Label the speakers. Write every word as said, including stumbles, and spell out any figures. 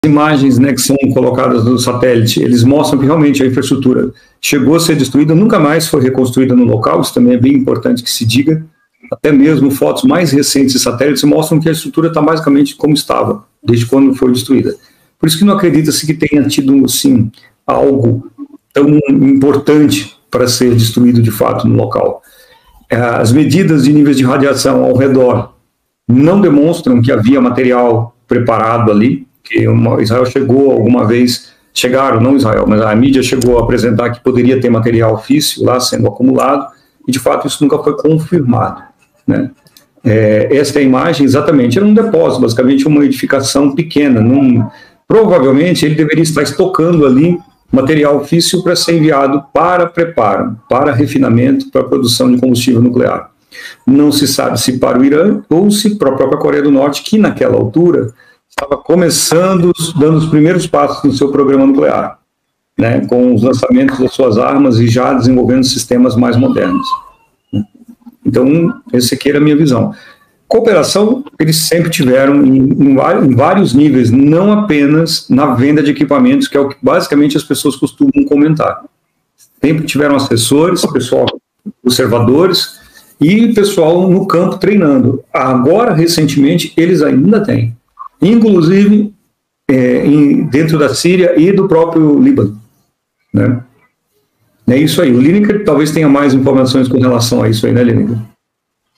Speaker 1: imagens, né, que são colocadas no satélite, eles mostram que realmente a infraestrutura chegou a ser destruída, nunca mais foi reconstruída no local. Isso também é bem importante que se diga. Até mesmo fotos mais recentes de satélites mostram que a estrutura está basicamente como estava, desde quando foi destruída. Por isso que não acredita-se que tenha tido, assim, algo tão importante para ser destruído de fato no local. As medidas de níveis de radiação ao redor não demonstram que havia material preparado ali, que uma, Israel chegou alguma vez, chegaram, não Israel, mas a mídia chegou a apresentar que poderia ter material físsil lá sendo acumulado, e de fato isso nunca foi confirmado, né? É, esta é a imagem, exatamente, era um depósito, basicamente uma edificação pequena, num, provavelmente ele deveria estar estocando ali material físsil para ser enviado para preparo, para refinamento, para produção de combustível nuclear. Não se sabe se para o Irã ou se para a própria Coreia do Norte, que naquela altura estava começando, dando os primeiros passos no seu programa nuclear, né, com os lançamentos das suas armas e já desenvolvendo sistemas mais modernos. Então, essa aqui era a minha visão. Cooperação, eles sempre tiveram em, em, em vários níveis, não apenas na venda de equipamentos, que é o que basicamente as pessoas costumam comentar. Sempre tiveram assessores, pessoal, observadores e pessoal no campo treinando. Agora, recentemente, eles ainda têm. Inclusive é, em, dentro da Síria e do próprio Líbano, né? É isso aí. O Lineker talvez tenha mais informações com relação a isso aí, né, Lineker?